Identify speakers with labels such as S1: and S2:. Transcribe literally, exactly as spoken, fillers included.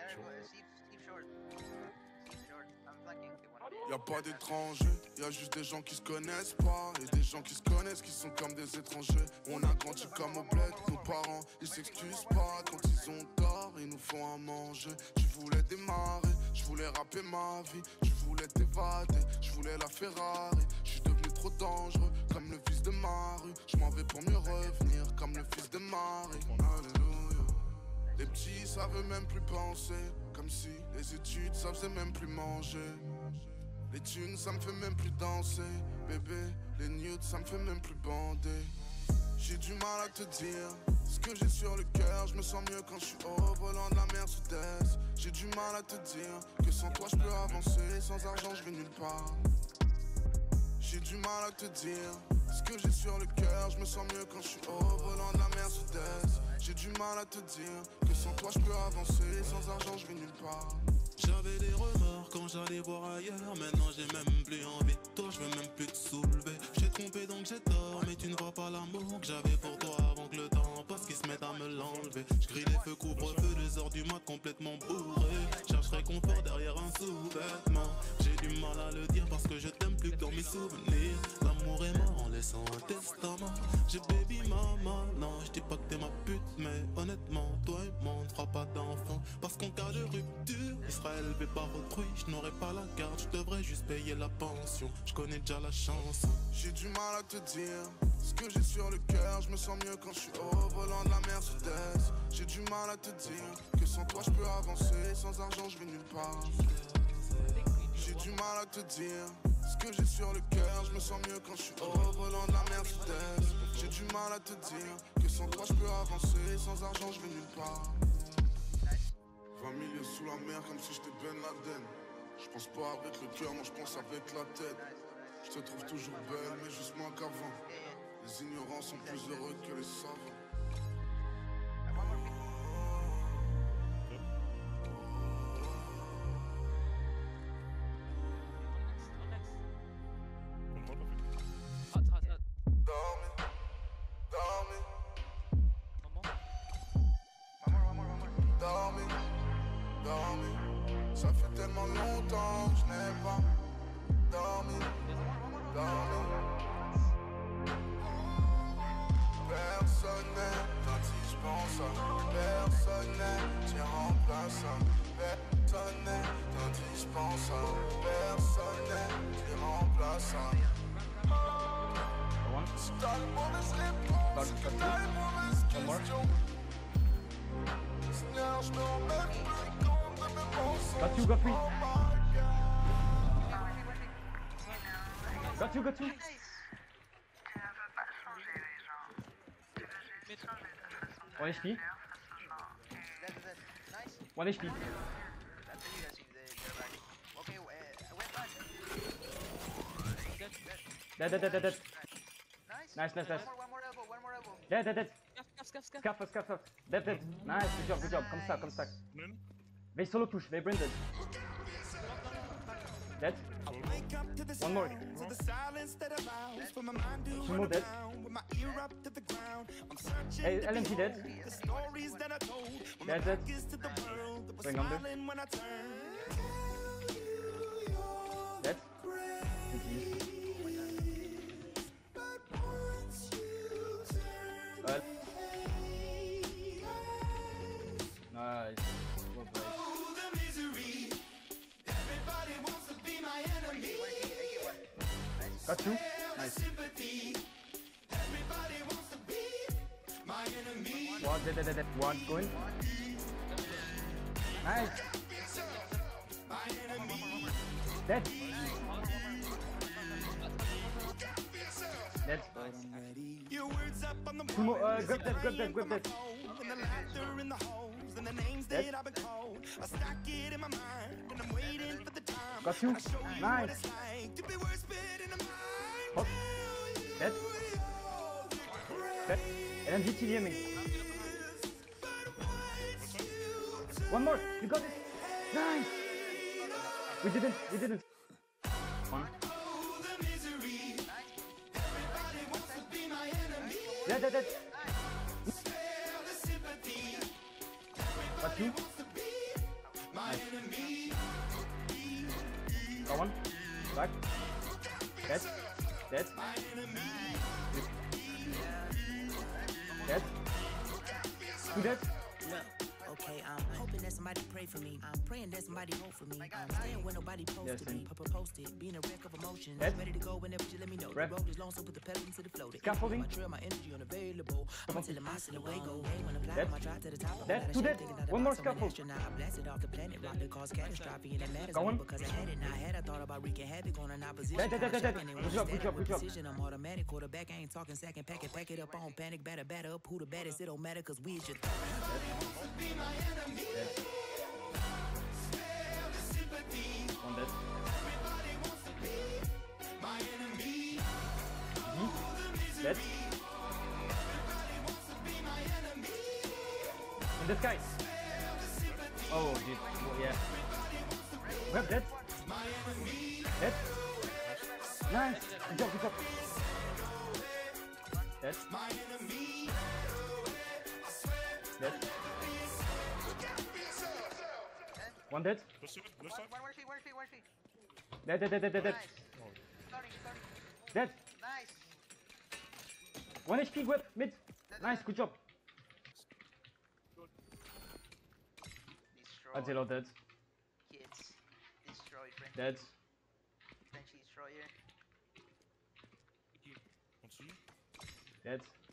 S1: Y'a pas d'étrangers, y'a juste des gens qui se connaissent pas. Et des gens qui se connaissent qui sont comme des étrangers. On a grandi comme au bled, nos parents ils s'excusent pas. Quand ils ont tort, ils nous font à manger. Tu voulais démarrer, je voulais rapper ma vie. Tu voulais t'évader, je voulais la Ferrari. Je suis devenu trop dangereux, comme le fils de Marie. Je m'en vais pour mieux revenir, comme le fils de Marie. Alléluia. Les petits savent même plus penser, comme si les études ça faisait même plus manger. Les thunes ça me fait même plus danser, bébé. Les nudes ça me fait même plus bander. J'ai du mal à te dire ce que j'ai sur le cœur. Je me sens mieux quand je suis au volant de la Mercedes. J'ai du mal à te dire que sans toi je peux avancer. Sans argent je vais nulle part. J'ai du mal à te dire ce que j'ai sur le cœur. Je me sens mieux quand je suis au volant de la Mercedes. J'ai du mal à te dire que sans toi je peux avancer. Sans argent je vais nulle part.
S2: J'avais des remords quand j'allais voir ailleurs. Maintenant j'ai même plus envie de toi, je veux même plus te soulever. J'ai trompé donc j'ai tort, mais tu ne vois pas l'amour que j'avais pour toi avant que le temps passe, qu'ils se mettent à me l'enlever. Je crie les feux couvre-feu, deux heures du mat complètement bourré. Cherche réconfort derrière un sous-vêtement. J'ai du mal à le dire parce que je t'aime plus que dans mes souvenirs. L'amour est mort en laissant un testament. J'ai baby mama, non je dis pas que t'es ma pute, mais honnêtement toi et moi on ne fera pas d'enfant. Parce qu'en cas de rupture, il sera élevé par autrui, je n'aurai pas la garde, je devrais juste payer la pension. Je connais déjà la chanson.
S1: J'ai du mal à te dire ce que j'ai sur le cœur. Je me sens mieux quand je suis au volant de la Mercedes. J'ai du mal à te dire que sans toi je peux avancer. Sans argent je vais nulle part. J'ai du mal à te dire ce que j'ai sur le cœur. Je me sens mieux quand je suis au volant de la Mercedes. J'ai du mal à te dire que sans toi je peux avancer. Sans argent je vais nulle part. vingt millions sous la mer comme si j'étais Ben Laden. Je pense pas avec le cœur, moi je pense avec la tête. Je te trouve toujours belle, mais juste moins qu'avant. Les ignorants sont plus heureux que les savants. Ça fait tellement longtemps que je n'ai pas dormi, dormi. Personne n'est gentil, je pense à personne n'est qui remplace à personne n'est gentil, je pense à personne n'est qui remplace à. Si t'as les mauvaises réponses, si t'as les mauvaises questions, Seigneur, je me rends même plus compte de mes pensées.
S3: Got you, got me. Got you, got you. one H P. one H P. Dead, dead, dead, dead, dead. Nice, nice, nice.
S4: One more elbow, one more elbow.
S3: Dead, dead, dead.
S4: Scuff, scuff,
S3: Scuff, scuff, scuff. Dead, dead. Nice, good job, good job. Come stack, come stack. They solo push, they brinded. Dead. One more. Two more dead. Hey, L M G dead. Dead, dead. Going under. Dead. Well. Nice. Well played. Got two. Nice. One dead, dead, dead, dead. One going. Nice. Dead. Dead. Two more. Uh, grab that, grab that, grab that. Dead. Got you. Nice. Hop. Dead. Dead. L M G TDMing. One more. You got it. Nice. We didn't. We didn't. One. Dead, dead, dead. Got you. Go on. Back. Dead. Dead. Dead. Two dead.
S4: Okay, I'm hoping that somebody pray for me. I'm praying that somebody hope for me. I'm staying where nobody supposed
S3: yes,
S4: to be. Papa posted, being a wreck of emotions.
S3: Yes.
S4: Ready to go whenever you let me know.
S3: Rep.
S4: The road is long, so put the pedal into the flow.
S3: Scaffolding.
S4: My trail, my energy unavailable. I'm until I'm out in the way go. Hey, when I fly,
S3: Dead.
S4: I try to the top.
S3: Dead. Two dead. One more scaffold.
S4: I blasted off the planet, rock that caused catastrophe, and it matters
S3: Go on.
S4: because I had it. Now I had I thought about wreaking havoc on an opposition.
S3: Dead, dead, dead, dead, dead. Good job, good job, good job.
S4: I'm automatic, quarterback. I ain't talking second. Pack it, pack it up on panic, batter, batter up. Who the baddest? It don't matter, cause we just.
S3: One dead. Mm-hmm. Dead. In the sky. Oh, dude. Oh, yeah. Web dead. Dead. Nice. Good job, good job. Dead. Dead. One dead.
S5: One, one, one feet, one feet, one feet.
S3: Dead, dead, dead, dead, dead, dead.
S5: Nice. Starting, starting.
S3: Dead.
S5: Nice.
S3: One H P, whip, mid. Nice, good job.
S5: Destroy.
S3: Attilo dead.
S5: Kids. Destroy, French.
S3: Dead.
S5: French destroyer.
S3: Dead.